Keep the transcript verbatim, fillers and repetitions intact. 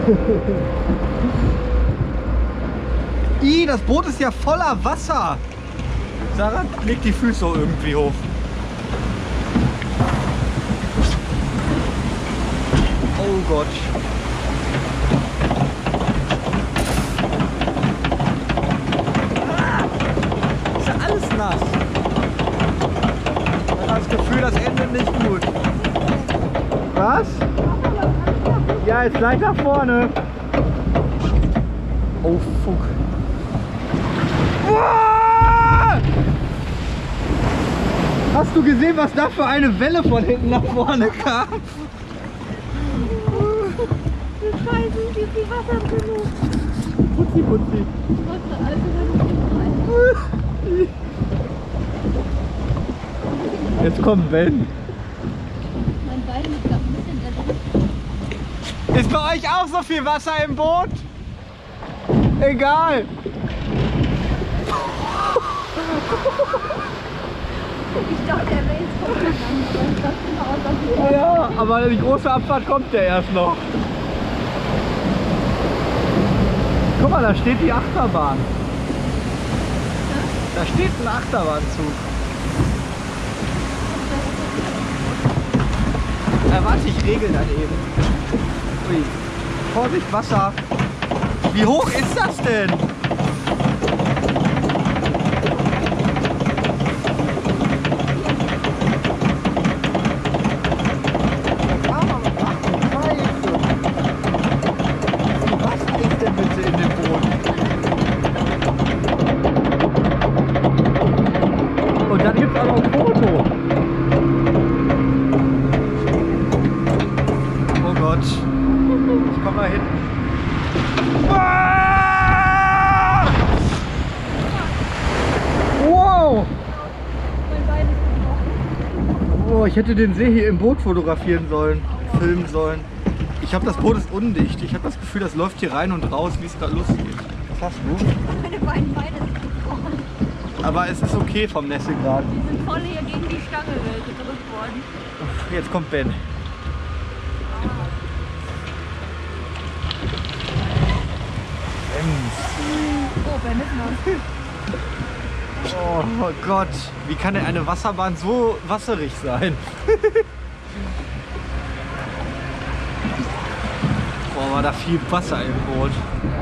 Ih, das Boot ist ja voller Wasser. Sarah legt die Füße irgendwie hoch. Oh Gott. Ah, ist ja alles nass. Ich habe das Gefühl, das endet nicht gut. Was? Ja, jetzt gleich nach vorne. Oh, fuck. Uah! Hast du gesehen, was da für eine Welle von hinten nach vorne kam? Scheiße, hier ist die Wasser drin. Putzi, putzi. Jetzt kommt Ben. Mein Bein liegt da ein bisschen da drin. Ist bei euch auch so viel Wasser im Boot? Egal. Ich dachte, er wäre jetzt vorgegangen, aber ich dachte genau, dass Ja, aber die große Abfahrt kommt ja erst noch. Guck mal, da steht die Achterbahn. Da steht ein Achterbahnzug. Ja, warte, ich regel dann eben. Ui. Vorsicht, Wasser. Wie hoch ist das denn? Ich hätte den See hier im Boot fotografieren sollen, filmen sollen. Ich habe das Boot ist undicht. Ich habe das Gefühl, das läuft hier rein und raus, wie es gerade lustig ist. Was hast du? meine beiden Beine sind gefroren. Aber es ist okay vom Nässegrad. Die sind voll hier gegen die Stange gedrückt worden. Jetzt kommt Ben. Oh, Ben ist nass. Oh Gott, wie kann denn eine Wasserbahn so wasserig sein? Boah, war da viel Wasser im Boot.